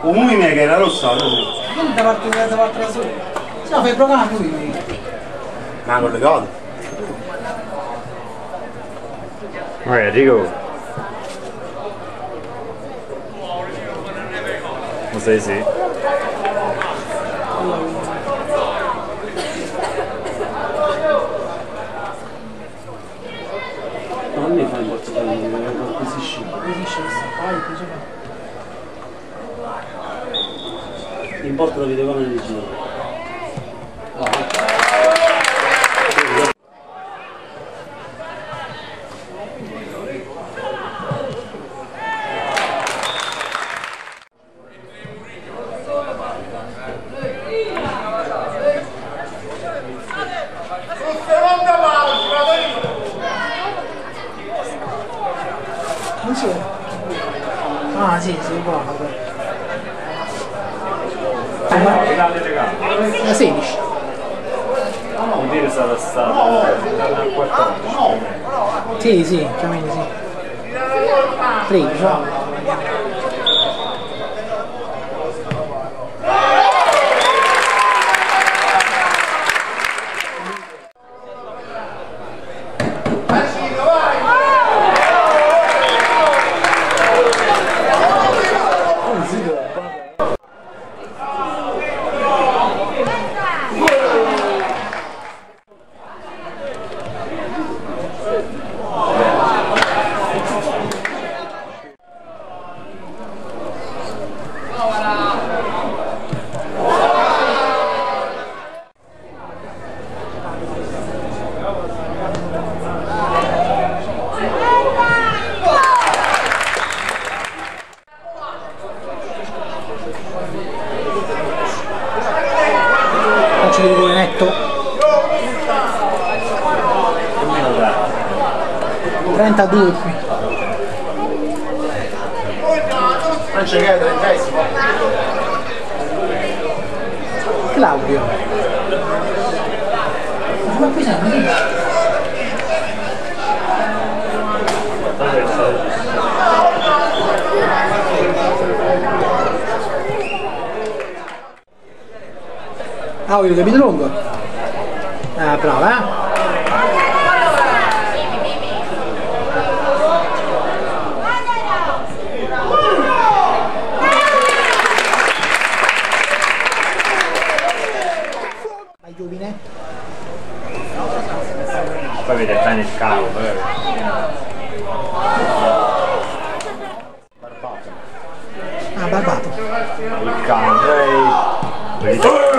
Umime che era rossa, non da parte da solo. Se no fai il programma lui. Ma collegato. Ready, go. Lo sai sì. Non mi fai molto bene, acquisisci Acquisisce questa poi, importa la videocamera di giro. non c'è. Ah sì, buono. La 16. Vuol dire sarà stato dal 14. Sì, più o meno sì. 13, no? Faccio di rigore netto. 32 qui. Francia che è 30esimo. Claudio. Ma qui siamo lì. Ah, voglio capito lungo. Ah, brava, eh? Vai Giovine. Poi vede bene il cavo, Ah, barbato. il cavo,